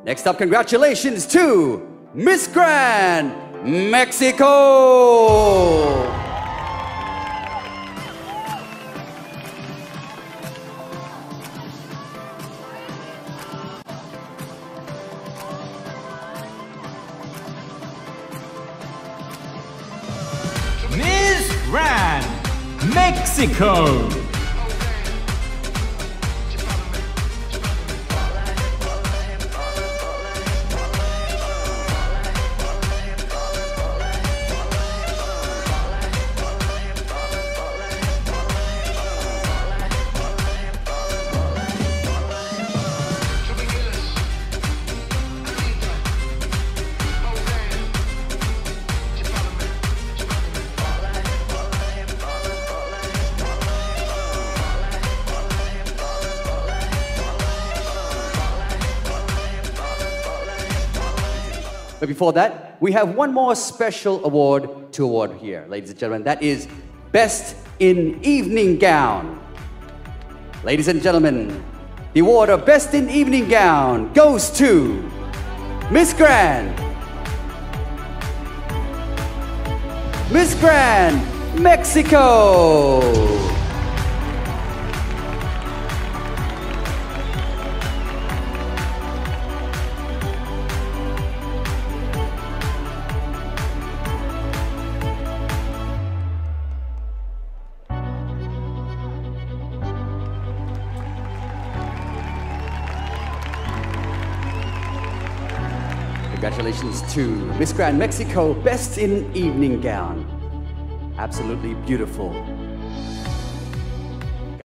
Next up, congratulations to Miss Grand Mexico! Miss Grand Mexico! But before that, we have one more special award to award here, ladies and gentlemen. That is Best in Evening Gown. Ladies and gentlemen, the award of Best in Evening Gown goes to Miss Grand. Miss Grand Mexico. Congratulations to Miss Grand Mexico, Best in Evening Gown. Absolutely beautiful.